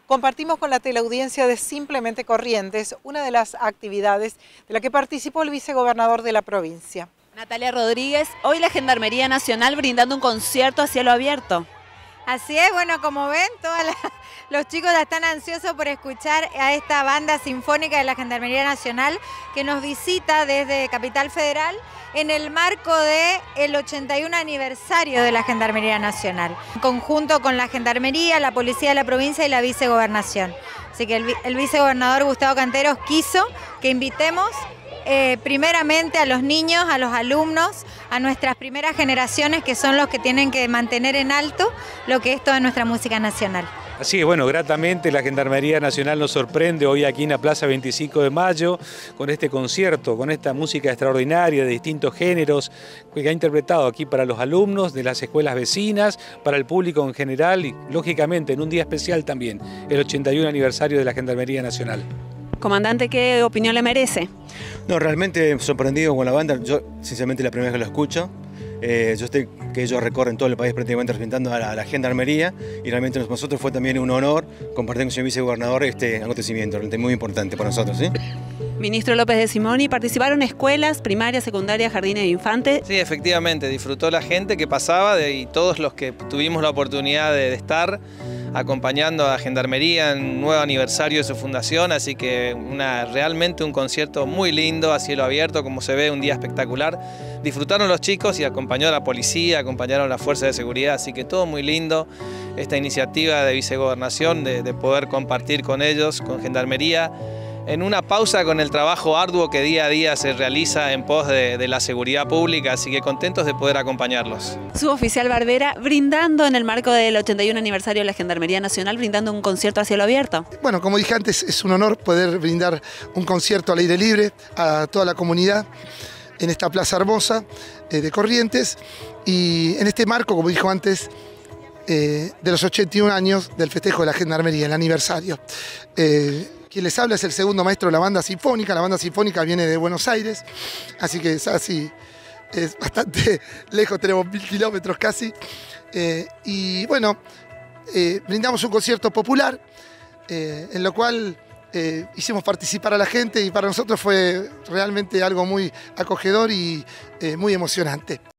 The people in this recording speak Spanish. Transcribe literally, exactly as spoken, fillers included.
compartimos con la teleaudiencia de Simplemente Corrientes una de las actividades de la que participó el vicegobernador de la provincia. Natalia Rodríguez, hoy la Gendarmería Nacional brindando un concierto a cielo abierto. Así es, bueno, como ven, todos los chicos ya están ansiosos por escuchar a esta banda sinfónica de la Gendarmería Nacional que nos visita desde Capital Federal en el marco del ochenta y uno aniversario de la Gendarmería Nacional, en conjunto con la Gendarmería, la Policía de la Provincia y la Vicegobernación. Así que el, el vicegobernador Gustavo Canteros quiso que invitemos Eh, primeramente a los niños, a los alumnos, a nuestras primeras generaciones que son los que tienen que mantener en alto lo que es toda nuestra música nacional. Así es, bueno, gratamente la Gendarmería Nacional nos sorprende hoy aquí en la Plaza veinticinco de mayo con este concierto, con esta música extraordinaria de distintos géneros que ha interpretado aquí para los alumnos de las escuelas vecinas, para el público en general y lógicamente en un día especial también, el ochenta y uno aniversario de la Gendarmería Nacional. Comandante, ¿qué opinión le merece? No, realmente sorprendido con la banda. Yo, sinceramente, la primera vez que lo escucho. Eh, yo estoy que ellos recorren todo el país prácticamente representando a la, a la Gendarmería y realmente para nosotros fue también un honor compartir con el señor vicegobernador este acontecimiento, realmente muy importante para nosotros, ¿sí? Ministro López de Simoni, ¿participaron escuelas, primarias, secundarias, jardines de infantes? Sí, efectivamente, disfrutó la gente que pasaba de, y todos los que tuvimos la oportunidad de, de estar acompañando a Gendarmería en un nuevo aniversario de su fundación, así que una, realmente un concierto muy lindo, a cielo abierto, como se ve, un día espectacular. Disfrutaron los chicos y acompañó a la policía, acompañaron a las fuerzas de seguridad, así que todo muy lindo. Esta iniciativa de vicegobernación de, de poder compartir con ellos, con Gendarmería, en una pausa con el trabajo arduo que día a día se realiza en pos de, de la seguridad pública, así que contentos de poder acompañarlos. Suboficial Barbera, brindando en el marco del ochenta y uno aniversario de la Gendarmería Nacional, brindando un concierto a cielo abierto. Bueno, como dije antes, es un honor poder brindar un concierto al aire libre a toda la comunidad en esta plaza hermosa eh, de Corrientes y en este marco, como dijo antes, eh, de los ochenta y un años del festejo de la Gendarmería, el aniversario. Eh, Quien les habla es el segundo maestro de la banda sinfónica. La banda sinfónica viene de Buenos Aires, así que es así, es bastante lejos, tenemos mil kilómetros casi. Eh, y bueno, eh, brindamos un concierto popular, eh, en lo cual eh, hicimos participar a la gente y para nosotros fue realmente algo muy acogedor y eh, muy emocionante.